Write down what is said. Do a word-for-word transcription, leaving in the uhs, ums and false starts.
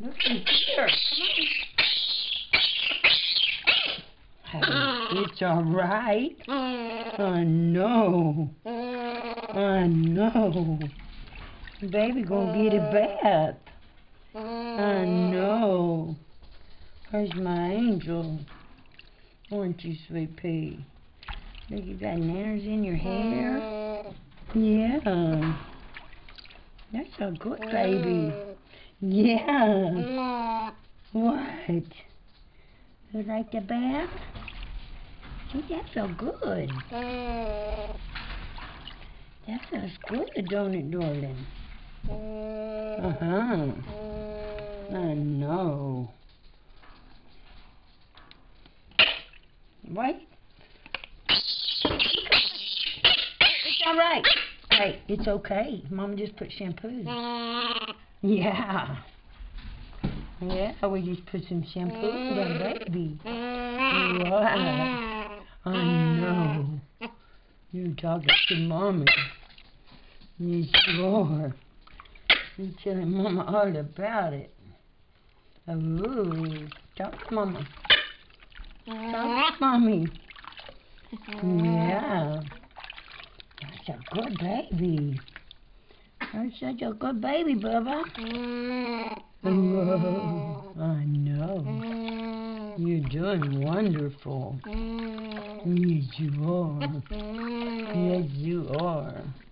Look at here. Hey, it's all right. Oh, no. Oh, no. Baby gonna get a bath. Oh, no. Where's my angel? Aren't you, sweet pea? Look, you got nanners in your hair? Yeah. That's a good baby. Yeah. What? You like the bath? See, that felt good. That feels good, don't it, darling? Uh-huh. I know. Wait. It's all right. Hey, it's okay. Mama just put shampoo. Yeah. Yeah, we just put some shampoo on that baby. Right. I know. You're talking to Mommy. Yes, you are. You're telling Mama all about it. Ooh, talk to Mama. Talk to Mommy. Yeah. That's a good baby. That's such a good baby, Bubba. Oh, I know. You're doing wonderful. Yes, you are. Yes, you are.